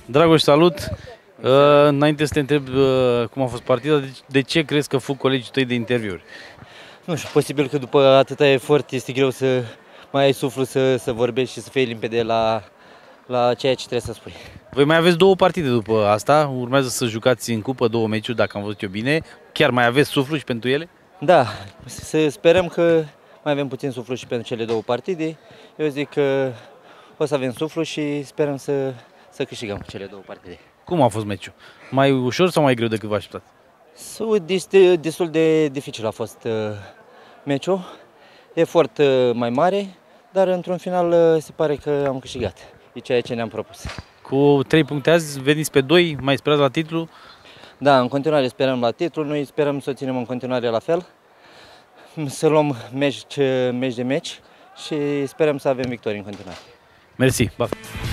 Dragoș, salut! Înainte să te întreb cum a fost partida, de ce crezi că fug colegii tăi de interviuri? Nu știu, posibil că după atâta efort este greu să mai ai suflu să vorbești și să fii limpede la ceea ce trebuie să spui. Voi mai aveți două partide după asta, urmează să jucați în cupă două meciuri, dacă am văzut eu bine. Chiar mai aveți suflu și pentru ele? Da, să sperăm că mai avem puțin suflu și pentru cele două partide. Eu zic că o să avem suflu și sperăm să câștigăm cele două partide. Cum a fost meciul? Mai ușor sau mai greu decât vă așteptați? Destul de dificil a fost meciul, efort mai mare, dar într-un final se pare că am câștigat. E ceea ce ne-am propus. Cu 3 puncte azi, veniți pe 2, mai sperați la titlu? Da, în continuare sperăm la titlu, noi sperăm să o ținem în continuare la fel, să luăm meci de meci și sperăm să avem victorii în continuare. Mersi!